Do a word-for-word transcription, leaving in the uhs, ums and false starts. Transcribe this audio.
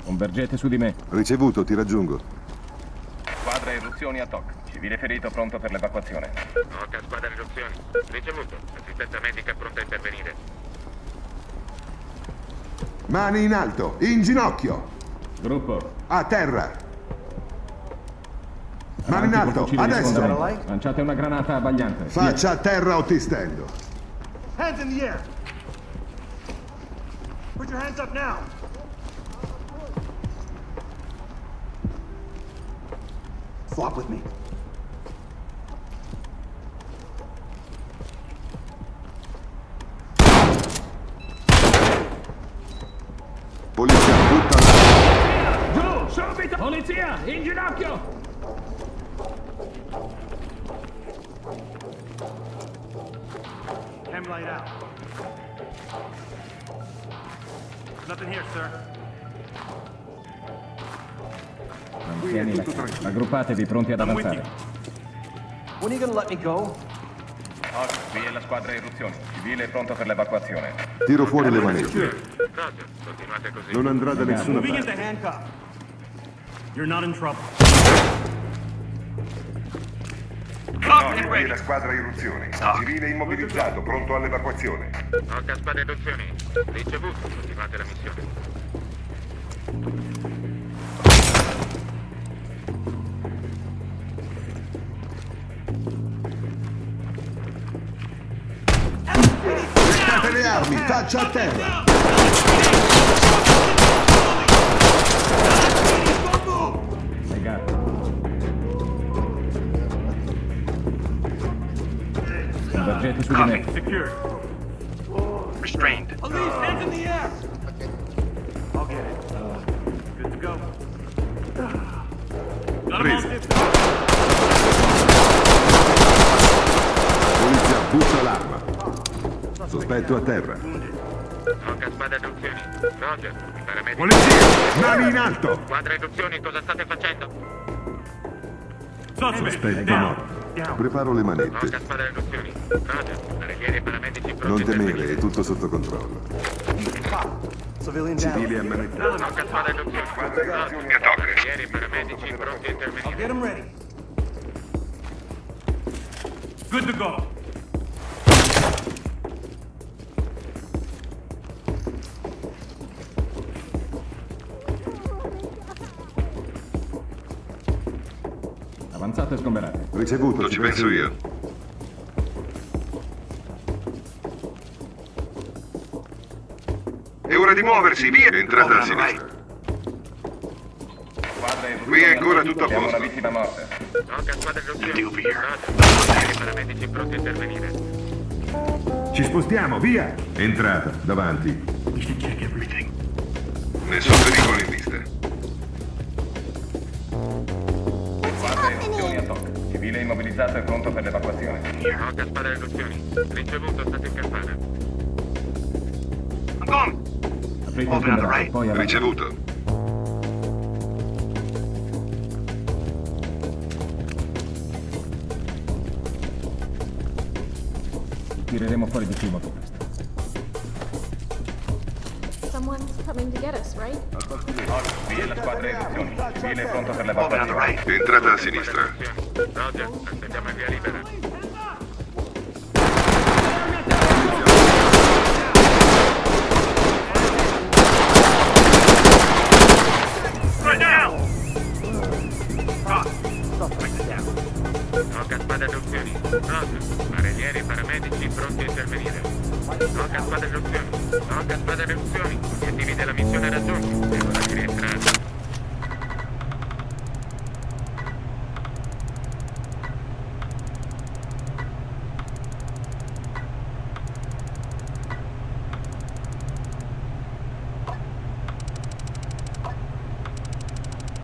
Convergete su di me. Ricevuto, ti raggiungo. Squadra eruzioni a T O C. Civile ferito pronto per l'evacuazione. Oca, squadra eruzioni. Ricevuto. Assistenza medica pronta a intervenire. Mani in alto, in ginocchio. Gruppo. A terra. Mani in Avanti, alto, fucili di adesso. sfondamento. Lanciate una granata abbagliante. Faccia a terra o ti stendo. Hands in the air. Put your hands up now. Swap with me. Polizia, buttala. Giù, subito! Polizia, in ginocchio! Chem light out. Nothing here, sir. Mantieni la calma. Aggruppatevi pronti ad avanzare. When are you gonna let me go? T O C, qui è la squadra eruzioni. Civile pronto per l'evacuazione. Tiro fuori le manette. Roger, continuate così. Non andrà da nessuna Moving into parte. handcuff. You're not in trouble. No, qui è la squadra eruzioni. Civile immobilizzato, pronto all'evacuazione. Oca, squadra eruzioni. Ricevuto. Continuate la missione. Gettate le armi, faccia a terra. Legato. Convergete su di me. Secured. Restrained. Police, hands in the air. I'll get it. Good to go. Got 'em all Preso. zipped. Polizia, butta l'arma. Sospetto a terra. Oca, squadra eruzioni. Roger, i paramedici. Polizia, mani in alto. Squadra eruzioni, cosa state facendo? Suspect. Sospetto Down. morto. Down. Preparo le Oca, manette. squadra eruzioni. Roger, barriere e paramedici pronti Non a temere, intervenire. è tutto sotto controllo. Civilian down. Civili ammanettati. Oca, squadra eruzioni. Squadra Roger, eruzioni a T O C. barriere e paramedici pronti a intervenire. Get them ready. Good to go. Avanzate e sgomberate. Ricevuto, ci penso io. È ora di muoversi, via! Entrata a sinistra. Squadra eruzioni Qui è ancora a T O C. tutto a Abbiamo posto. una vittima morta. Oca, squadra eruzioni. Roger, barriere e paramedici pronti a intervenire. Ci spostiamo, via! Entrata, davanti. Nessun pericolo in vista. Squadra eruzioni a T O C. Civile immobilizzato e pronto per l'evacuazione. Oca, squadra eruzioni. Ricevuto, state in campana. Aprite il sgomberato, poi avanti. Ricevuto. Tireremo fuori di prima che presto. Someone's coming to get us, right? T O C, qui è la squadra eruzioni. Civile pronto per l'evacuazione. Entrata a sinistra. Roger, aspettiamo il via libera. Oca, squadra eruzioni. Roger, barriere e paramedici pronti a intervenire. Oca, squadra eruzioni. Oca, squadra eruzioni. Obiettivi della missione raggiunti. Devono rientrare.